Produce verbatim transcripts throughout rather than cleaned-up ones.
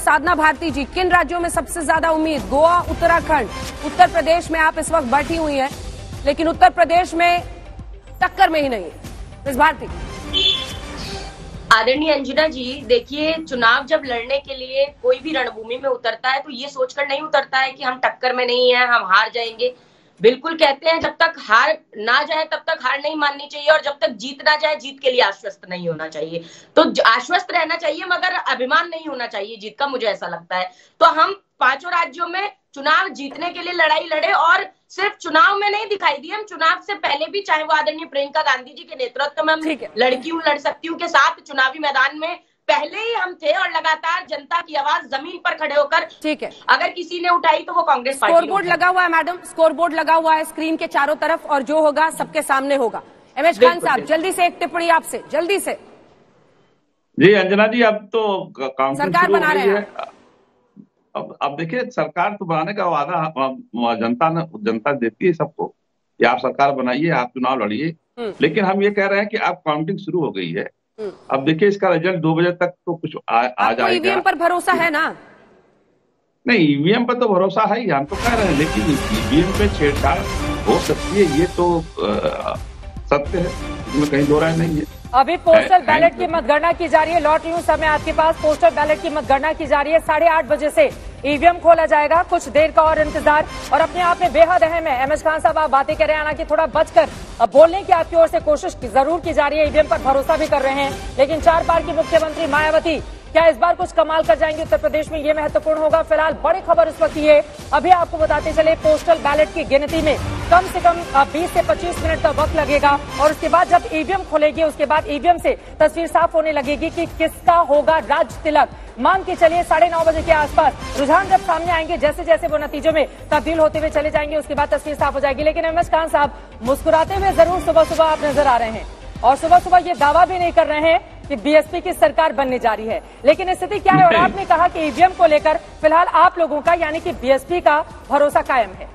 साधना भारती जी, किन राज्यों में सबसे ज्यादा उम्मीद? गोवा, उत्तराखंड, उत्तर प्रदेश में आप इस वक्त बैठी हुई हैं, लेकिन उत्तर प्रदेश में टक्कर में ही नहीं है। मिस भारती। आदरणीय अंजना जी, देखिए, चुनाव जब लड़ने के लिए कोई भी रणभूमि में उतरता है तो ये सोचकर नहीं उतरता है कि हम टक्कर में नहीं है, हम हार जाएंगे। बिल्कुल कहते हैं जब तक हार ना जाए तब तक हार नहीं माननी चाहिए, और जब तक जीत ना जाए जीत के लिए आश्वस्त नहीं होना चाहिए। तो आश्वस्त रहना चाहिए मगर अभिमान नहीं होना चाहिए जीत का, मुझे ऐसा लगता है। तो हम पांचों राज्यों में चुनाव जीतने के लिए लड़ाई लड़े, और सिर्फ चुनाव में नहीं दिखाई दी, हम चुनाव से पहले भी, चाहे वो आदरणीय प्रियंका गांधी जी के नेतृत्व में हम लड़की हूं लड़ सकती हूँ के साथ चुनावी मैदान में पहले ही हम थे, और लगातार जनता की आवाज जमीन पर खड़े होकर, ठीक है, अगर किसी ने उठाई तो वो कांग्रेस पार्टी। स्कोर बोर्ड लगा हुआ है मैडम, स्कोर बोर्ड लगा हुआ है स्क्रीन के चारों तरफ, और जो होगा सबके सामने होगा। एम एच खान साहब, जल्दी से एक टिप्पणी आपसे, जल्दी से। जी अंजना जी, अब तो काउंटिंग सरकार बना रहे हैं। अब अब देखिए, सरकार तो बनाने का वादा जनता ने जनता देती है सबको कि आप सरकार बनाइए, आप चुनाव लड़िए, लेकिन हम ये कह रहे हैं कि अब काउंटिंग शुरू हो गई है। अब देखिए, इसका रिजल्ट दो बजे तक तो कुछ आ, आ जाएगा। ईवीएम पर भरोसा है ना? नहीं, ईवीएम पर तो भरोसा है ही, हम तो कह रहे हैं, लेकिन ईवीएम पे छेड़छाड़ हो सकती है, ये तो आ, सत्य है, इसमें कहीं दो राय नहीं है। अभी पोस्टल बैलेट की मतगणना की जा रही है, लौट रही हूँ समय आपके पास। पोस्टल बैलेट की मतगणना की जा रही है, साढ़े आठ बजे से ईवीएम खोला जाएगा, कुछ देर का और इंतजार, और अपने आप में बेहद अहम है। एम एच खान साहब, आप बातें कर रहे हैं, हालांकि थोड़ा बचकर अब बोलने की आपकी ओर से कोशिश जरूर की जा रही है, ईवीएम पर भरोसा भी कर रहे हैं, लेकिन चार बार की मुख्यमंत्री मायावती क्या इस बार कुछ कमाल कर जाएंगे उत्तर प्रदेश में, ये महत्वपूर्ण होगा। फिलहाल बड़ी खबर इस वक्त ये, अभी आपको बताते चले, पोस्टल बैलेट की गिनती में कम से कम बीस से पच्चीस मिनट का वक्त लगेगा, और उसके बाद जब ईवीएम खोलेगी उसके बाद ईवीएम से तस्वीर साफ होने लगेगी कि किसका होगा राज तिलक। मान के चलिए साढ़े नौ बजे के आसपास रुझान जब सामने आएंगे, जैसे जैसे वो नतीजों में तब्दील होते हुए चले जाएंगे, उसके बाद तस्वीर साफ हो जाएगी। लेकिन एम एच खान साहब, मुस्कुराते हुए जरूर सुबह सुबह आप नजर आ रहे हैं, और सुबह सुबह ये दावा भी नहीं कर रहे हैं कि बीएसपी की सरकार बनने जा रही है, लेकिन स्थिति क्या है? और आपने कहा कि ईवीएम को लेकर फिलहाल आप लोगों का, यानी कि बीएसपी का भरोसा कायम है।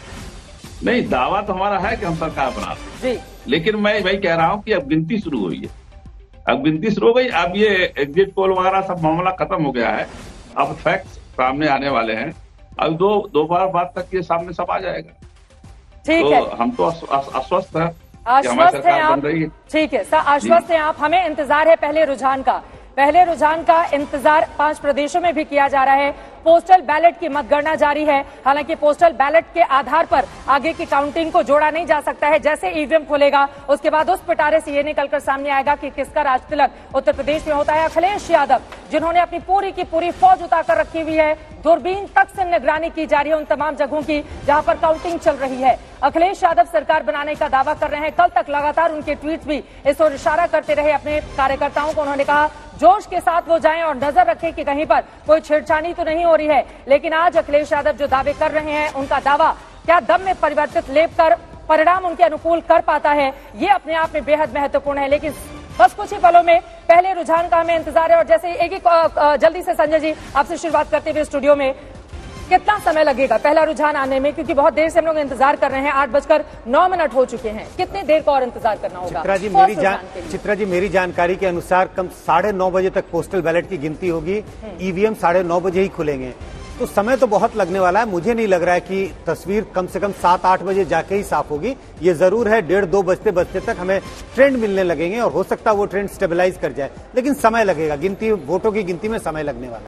नहीं, दावा तो हमारा है कि हम सरकार बना रहे हैं, लेकिन मैं वही कह रहा हूं कि अब गिनती शुरू हुई है, अब गिनती शुरू हो गई, अब ये एग्जिट पोल वगैरह सब मामला खत्म हो गया है, अब फैक्ट्स सामने आने वाले हैं, अब दो दोपहर बाद तक ये सामने सब आ जाएगा। ठीक तो है, हम तो आश्वस्त हैं, आश्वस्त हैं आप, ठीक है सर, आश्वस्त हैं आप। हमें इंतजार है पहले रुझान का, पहले रुझान का इंतजार पांच प्रदेशों में भी किया जा रहा है। पोस्टल बैलेट की मतगणना जारी है, हालांकि पोस्टल बैलेट के आधार पर आगे की काउंटिंग को जोड़ा नहीं जा सकता है। जैसे ईवीएम खोलेगा उसके बाद उस पिटारे से ये निकलकर सामने आएगा कि किसका राज तिलक उत्तर प्रदेश में होता है। अखिलेश यादव, जिन्होंने अपनी पूरी की पूरी फौज उतारकर रखी हुई है, दूरबीन तक से निगरानी की जा रही है उन तमाम जगहों की जहां पर काउंटिंग चल रही है। अखिलेश यादव सरकार बनाने का दावा कर रहे हैं, कल तक लगातार उनके ट्वीट भी इस ओर इशारा करते रहे अपने कार्यकर्ताओं को। उन्होंने कहा जोश के साथ वो जाएं और नजर रखें कि कहीं पर कोई छेड़छाड़ी तो नहीं हो रही है। लेकिन आज अखिलेश यादव जो दावे कर रहे हैं, उनका दावा क्या दम में परिवर्तित लेप कर परिणाम उनके अनुकूल कर पाता है, ये अपने आप में बेहद महत्वपूर्ण है। लेकिन बस कुछ ही पलों में पहले रुझान का हमें इंतजार है, और जैसे एक एक जल्दी से संजय जी आपसे शुरुआत करते हुए स्टूडियो में, कितना समय लगेगा पहला रुझान आने में, क्योंकि बहुत देर से हम लोग इंतजार कर रहे हैं, आठ बजकर नौ मिनट हो चुके हैं, कितनी देर का और इंतजार करना होगा? चित्रा जी मेरी जान चित्रा जी मेरी जानकारी के अनुसार कम साढ़े नौ बजे तक पोस्टल बैलेट की गिनती होगी, ईवीएम साढ़े नौ बजे ही खुलेंगे, तो समय तो बहुत लगने वाला है। मुझे नहीं लग रहा है कि तस्वीर कम से कम सात आठ बजे जाके ही साफ होगी। ये जरूर है डेढ़ दो बजते बजते तक हमें ट्रेंड मिलने लगेंगे, और हो सकता है वो ट्रेंड स्टेबलाइज कर जाए, लेकिन समय लगेगा, गिनती वोटों की गिनती में समय लगने वाला है।